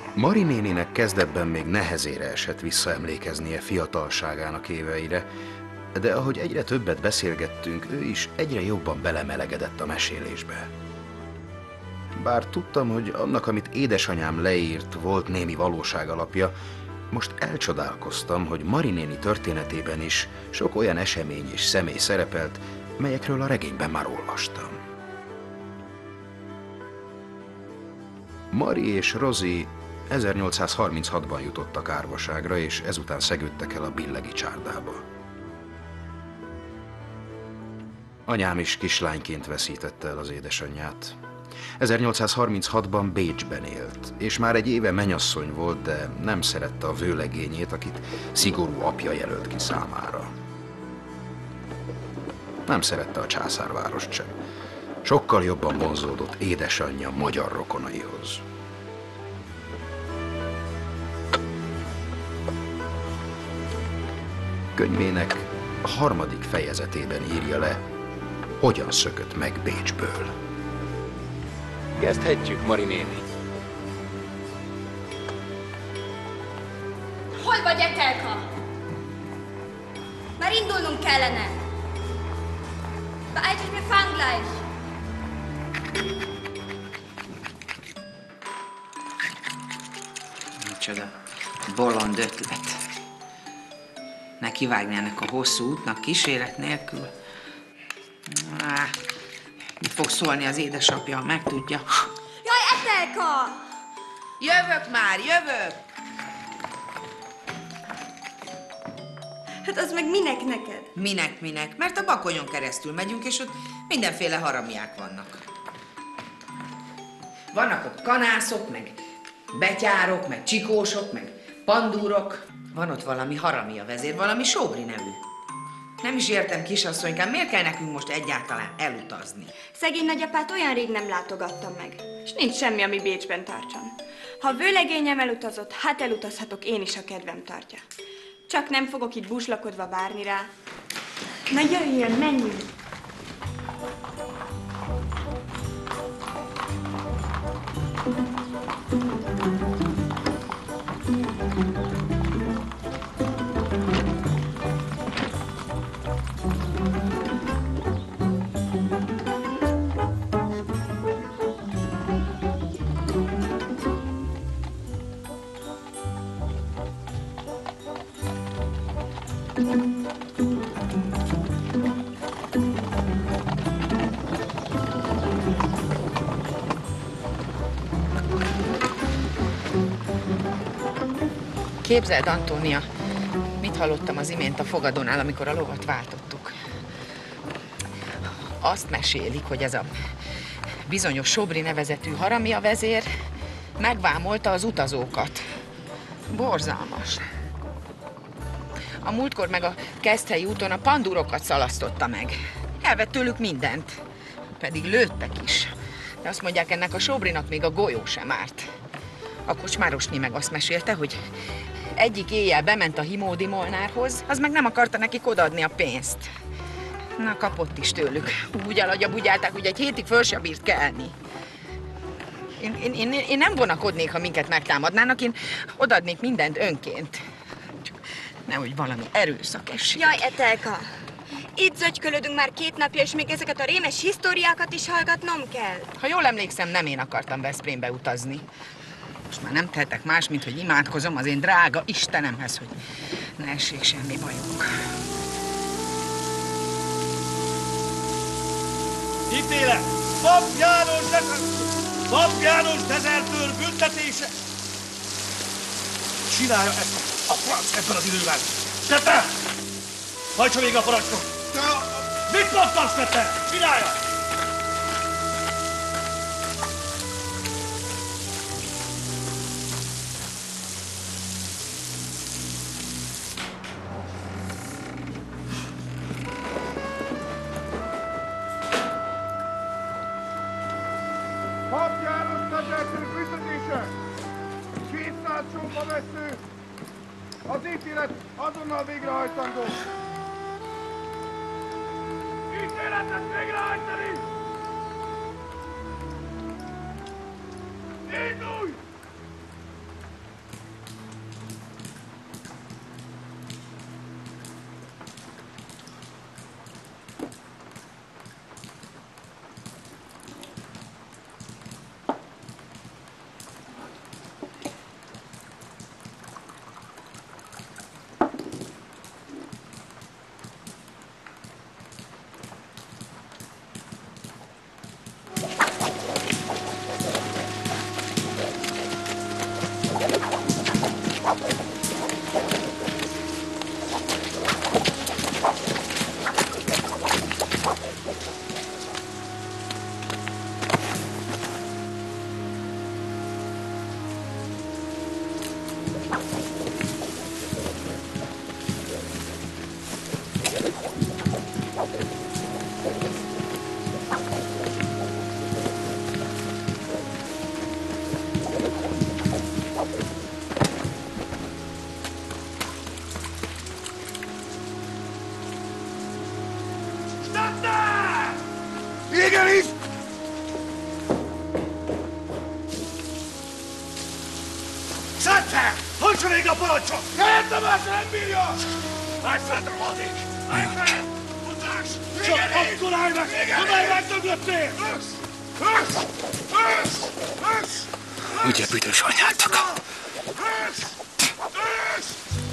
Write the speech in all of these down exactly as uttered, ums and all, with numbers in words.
Mari néninek kezdetben még nehezére esett visszaemlékeznie fiatalságának éveire, de ahogy egyre többet beszélgettünk, ő is egyre jobban belemelegedett a mesélésbe. Bár tudtam, hogy annak, amit édesanyám leírt, volt némi valóság alapja, most elcsodálkoztam, hogy Mari néni történetében is sok olyan esemény és személy szerepelt, melyekről a regényben már olvastam. Mari és Rosie ezernyolcszázharminchatban jutottak Árvaságra, és ezután szegődtek el a Billegi csárdába. Anyám is kislányként veszítette el az édesanyját. ezernyolcszázharminchatban Bécsben élt, és már egy éve menyasszony volt, de nem szerette a vőlegényét, akit szigorú apja jelölt ki számára. Nem szerette a császárvárost sem. Sokkal jobban vonzódott édesanyja magyar rokonaihoz. Könyvének a harmadik fejezetében írja le, hogyan szökött meg Bécsből. Kezdhetjük, Mari néni. Hol vagy, Etelka? Már indulnunk kellene. Beeil dich, wir fahren gleich. Micsoda bolond ötlet. Nekivágni ennek a hosszú útnak kíséret nélkül. Á, mit fog szólni az édesapja, ha megtudja? Jaj, Etelka! Jövök már, jövök! Hát az meg minek neked? Minek, minek? Mert a Bakonyon keresztül megyünk, és ott mindenféle haramiák vannak. Vannak ott kanászok, meg betyárok, meg csikósok, meg pandúrok. Van ott valami haramia vezér, valami Sóbri nevű. Nem is értem, kisasszonykám, miért kell nekünk most egyáltalán elutazni? Szegény nagyapát olyan rég nem látogattam meg, és nincs semmi, ami Bécsben tartson. Ha a vőlegényem elutazott, hát elutazhatok én is, a kedvem tartja. Csak nem fogok itt búslakodva várni rá. Na jöjjön, menjünk! Képzeld, Antónia, mit hallottam az imént a fogadónál, amikor a lovat váltottuk. Azt mesélik, hogy ez a bizonyos Sóbri nevezetű haramia vezér megvámolta az utazókat. Borzalmas. A múltkor meg a Keszthelyi úton a pandúrokat szalasztotta meg. Elvett tőlük mindent. Pedig lőttek is. De azt mondják, ennek a Sóbrinak még a golyó sem árt. A kocsmárosné meg azt mesélte, hogy egyik éjjel bement a Himódi Molnárhoz, az meg nem akarta nekik odaadni a pénzt. Na, kapott is tőlük. Úgy alagyabugyálták, hogy egy hétig föl sem bírt kelni. Én, én, én, én nem vonakodnék, ha minket megtámadnának, én odaadnék mindent önként. Csak nehogy valami erőszak essék. Jaj, Etelka! Itt zögykölödünk már két napja, és még ezeket a rémes históriákat is hallgatnom kell. Ha jól emlékszem, nem én akartam Veszprémbe utazni. Most már nem tehetek más, mint hogy imádkozom az én drága Istenemhez, hogy ne essék semmi bajunk. Ítélet! Pap János, dezert... Pap János dezertőr büntetése! Csinálja ezt a franc ebben az időben! Tete! Hajtsa még a parancsnok! Mit mondtasz, Tete? Csinálja! Pap János dezertőr büntetése! kétszáz csompa vesző! Az ítélet azonnal végrehajtandó! Ítéletet végrehajtani! Indulj! Igenis! Szedte! Hajtsa még a parancsot! Értem, ezt nem bírja! Állj fel, dramatik! Állj fel! Futás! Csak akkor állj meg! Amely megdöglöttél! Össz! Össz! Össz! Össz! Ugye büdös anyátok! Össz! Össz!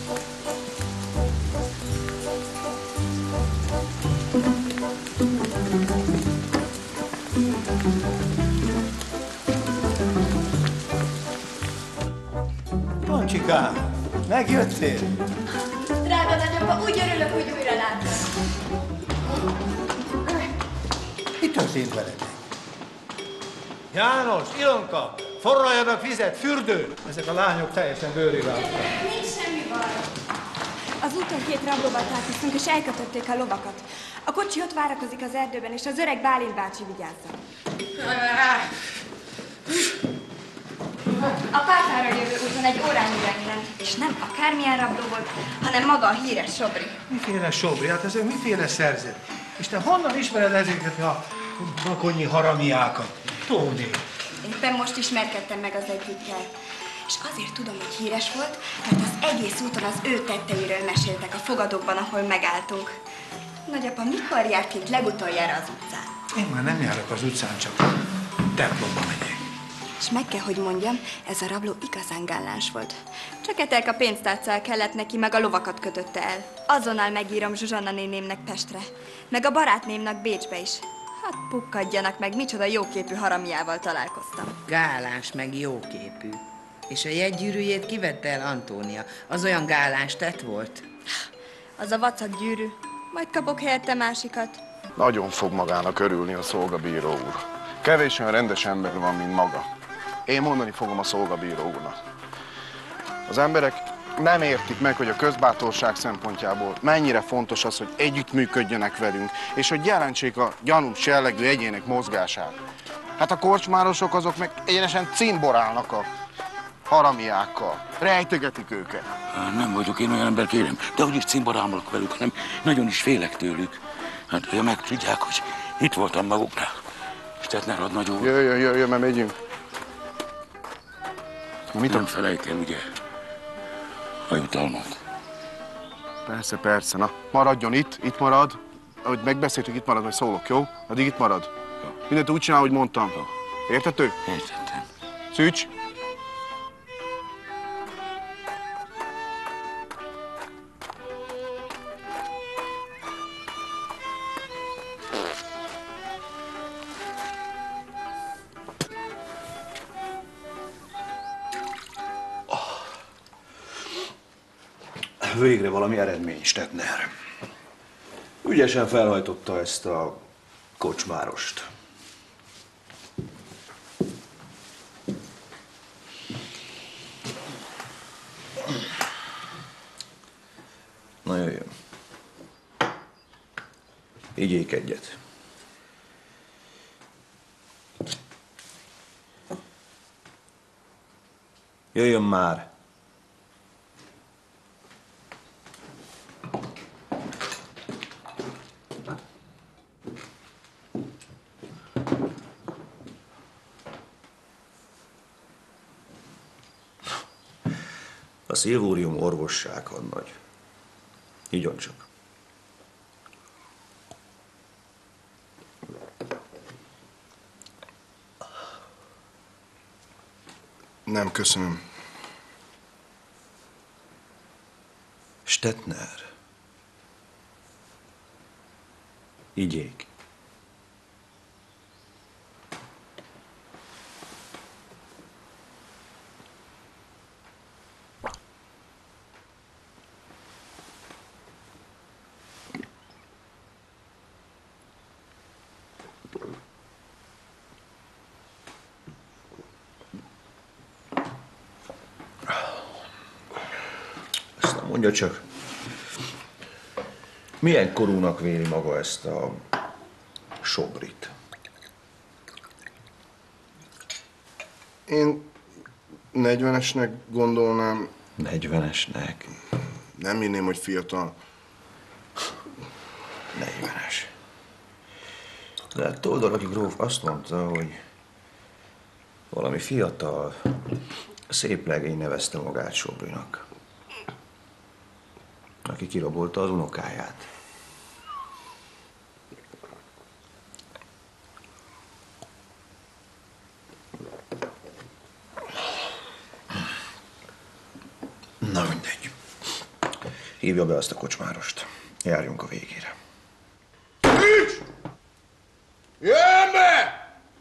Pancsikám, megjöttél? Drága nagyapa, úgy örülök, hogy újra látom. Mi történt veletek? János, Ilonka, forraljanak vizet, fürdőt! Ezek a lányok teljesen bőriváltak. Nincs semmi baj. Az úton két rablóval találkoztunk, és elkötötték a lovakat. A kocsi ott várakozik az erdőben, és az öreg Bálint bácsi vigyázza. A Pátára jövő úton egy órányira innen, és nem akármilyen rabló volt, hanem maga a híres Sobri. Miféle Sobri? Hát ezek miféle szerzet? És te honnan ismered ezeket a bakonyi haramiákat? Tóni. Éppen most ismerkedtem meg az egyikkel. És azért tudom, hogy híres volt, mert az egész úton az ő tetteiről meséltek a fogadókban, ahol megálltunk. Nagyapa, mikor járt itt legutoljára az utcán? Én már nem járok az utcán, csak templomba megyek. És meg kell, hogy mondjam, ez a rabló igazán gáláns volt. Csak Etelka pénztárccal kellett neki, meg a lovakat kötötte el. Azonnal megírom Zsuzsanna nénémnek Pestre, meg a barátnémnak Bécsbe is. Hát pukkadjanak meg, micsoda jóképű haramiával találkoztam. Gálás meg jóképű. És a jegygyűrűjét kivette el Antónia. Az olyan gálás tett volt? Az a vacak gyűrű. Majd kapok helyette másikat. Nagyon fog magának örülni a szolgabíró úr. Kevés olyan rendes ember van, mint maga. Én mondani fogom a szolgabíró úrnak. Az emberek nem értik meg, hogy a közbátorság szempontjából mennyire fontos az, hogy együttműködjenek velünk, és hogy jelentsék a gyanús jellegű egyének mozgását. Hát a korcsmárosok azok meg egyenesen cimborálnak a haramiákkal. Rejtegetik őket. Nem vagyok én olyan ember, kérem, de úgyis cimborámolok velük, hanem nagyon is félek tőlük. Hát, ha megtudják, hogy itt voltam maguknál. És tehát ne rad nagy úr. Jöjjön, jöjjön, mert megyünk. Mit nem felejt el, ugye, a jutalmat? Persze, persze. Na, maradjon itt, itt marad. Ahogy megbeszéltük, itt marad, majd szólok, jó? Addig itt marad. Mindent úgy csinál, ahogy mondtam. Értettük? Értettem. Szűcs! Végre valami eredmény, Stettner. Ügyesen felhajtotta ezt a kocsmárost. Na jöjjön. Igyék egyet. Jöjjön már. A szilvórium orvosság hadnagy. Igyon csak. Nem, köszönöm. Stettner. Igyék. Mondja csak, milyen korúnak véli maga ezt a Sobrit? Én negyvenesnek gondolnám. Negyvenesnek? Nem hinném, hogy fiatal. Negyvenes. De hát Toldoragyi gróf azt mondta, hogy valami fiatal, szép legény nevezte magát Sobrinak, aki kirabolta az unokáját. Na mindegy. Hívja be azt a kocsmárost. Járjunk a végére. Nincs! Jöjjön be!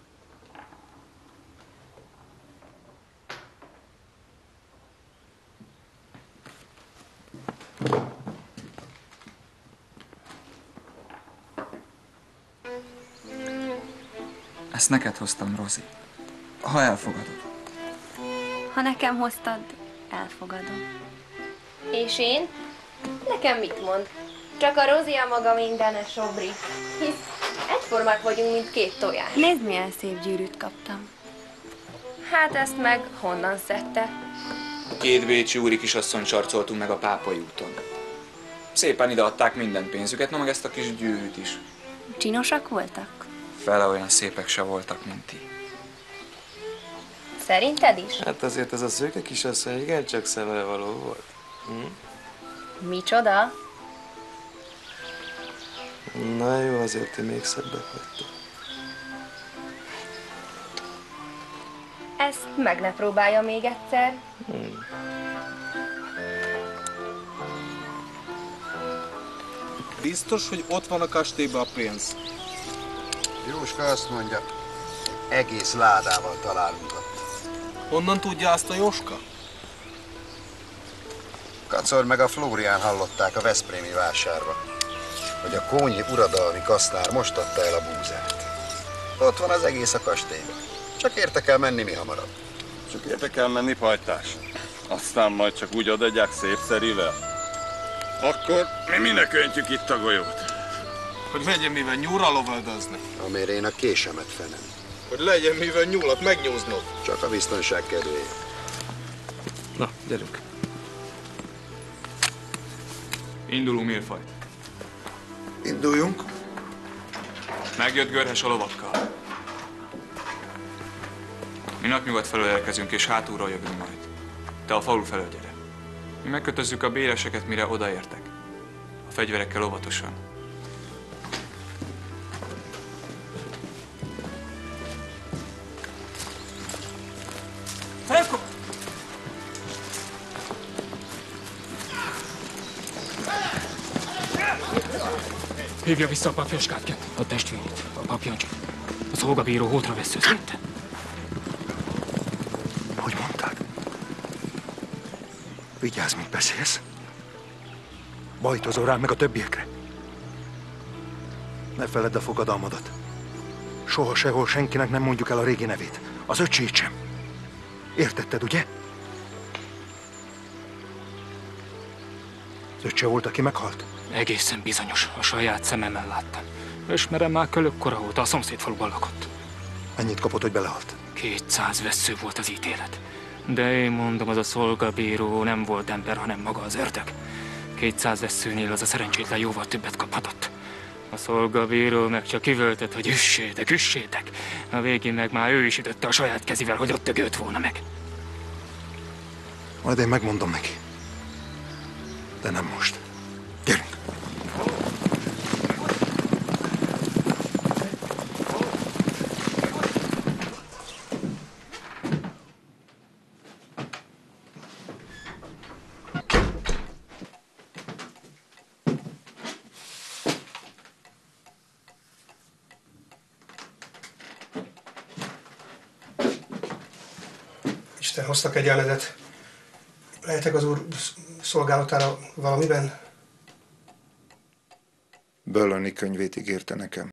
Ezt neked hoztam, Rozi. Ha elfogadod. Ha nekem hoztad, elfogadom. És én? Nekem mit mond? Csak a Rozi a maga mindene, Sobri. Hisz egyformák vagyunk, mint két tojás. Nézd, milyen szép gyűrűt kaptam. Hát ezt meg honnan szedte? Két bécsi úri kisasszony csarcoltunk meg a Pápai úton. Szépen ideadták minden pénzüket, na meg ezt a kis gyűrűt is. Csinosak voltak? Fele olyan szépek se voltak, mint ti. Szerinted is? Hát azért ez a szőke kisasszony igencsak szemre való volt. Hm? Micsoda? Na jó, azért ti még szebbek vagytok. Ezt meg ne próbálja még egyszer. Hm. Biztos, hogy ott van a kastélyban a pénz? Jóska azt mondja, egész ládával találunk ott. Honnan tudja azt a Jóska? Kacor meg a Flórián hallották a veszprémi vásárba, hogy a kónyi uradalmi kasznár most adta el a búzát. Ott van az egész a kastélyban. Csak érte kell menni mi hamarabb. Csak érte kell menni, pajtás. Aztán majd csak úgy odaadják szép szerivel. Akkor mi minek öntjük itt a golyót? Hogy legyen mivel nyúlra lovaldozni. Amire én a késemet fenem. Hogy legyen mivel nyúlat megnyúznod. Csak a biztonság kedvéért. Na, gyerünk. Indulunk, Milfaj. Induljunk. Megjött Görhes a lovakkal. Mi napnyugat felől érkezünk, és hátulról jövünk majd. Te a falu felől gyere. Mi megkötözzük a béreseket, mire odaértek. A fegyverekkel óvatosan. Franco! Hívja vissza a papjaskát, a testvérét, a papjancsit. A szolgabíró hótra veszőztette. Hogy mondtad? Vigyázz, mit beszélsz. Bajtozol rám meg a többiekre. Ne feledd a fogadalmadat. Soha sehol senkinek nem mondjuk el a régi nevét. Az öcsét sem. Értetted, ugye? Az öccse volt, aki meghalt? Egészen bizonyos, a saját szememmel láttam. Ismerem már kölökkora óta, a szomszédfaluban lakott. Mennyit kapott, hogy belehalt? Kétszáz vessző volt az ítélet. De én mondom, az a szolgabíró nem volt ember, hanem maga az ördög. Kétszáz vesszőnél az a szerencsétlen jóval többet kaphatott. A szolgabíró meg csak üvöltött, hogy üssétek, üssétek. A végén meg már ő is ütötte a saját kezivel, hogy ott ögölt volna meg. Majd én megmondom neki. De nem most. Gyerünk! Isten, hoztak egy jelenetet. Lehetek az úr szolgálatára valamiben? Böllöni könyvét ígérte nekem.